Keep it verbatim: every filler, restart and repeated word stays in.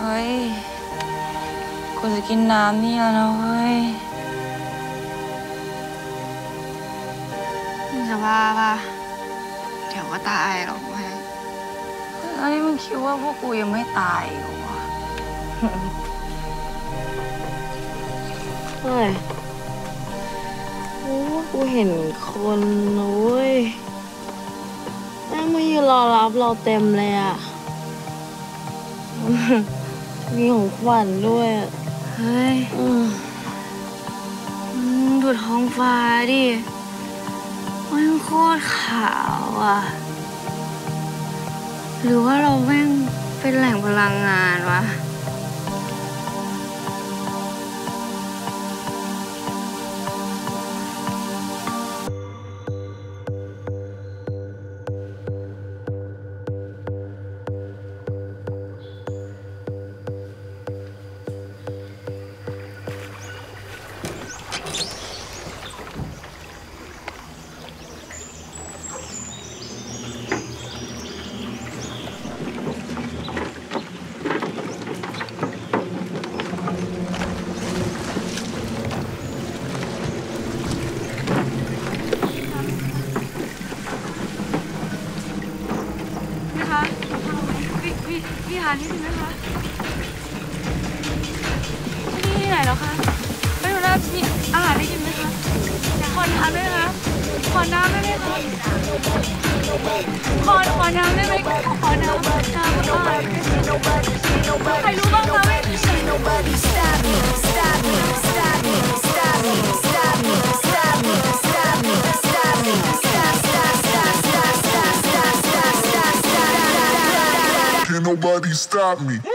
ฮ้ยกูจะกินน้ำนี่แล้วนะเฮ้ยมึงจะบ้าป่ะเดี๋ยวก็ตายหรอกแม่แล้วนี่มึงคิดว่าพวกกูยังไม่ตายเหรอวะเฮ้ยโอ้กูเห็นคนนะเว้ยแม่งมายืนรอรับเราเต็มเลยอ่ะมีของขวัญด้วยเฮ้ยดูท้องฟ้าดิมันโคตรขาวอ่ะหรือว่าเราแม่งเป็นแหล่งพลังงานวะพี่หาที่ไหนคะที่นี่ไหนแล้วคะไม่รู้นะมีอาหารได้กินไหมคะขอน้ำได้ไหมคะขอน้ำได้ไหมคะขอขอน้ำได้ไหมขอน้ำน้ำอะไรใครรู้บ้างคะไม่ Can't nobody stop me.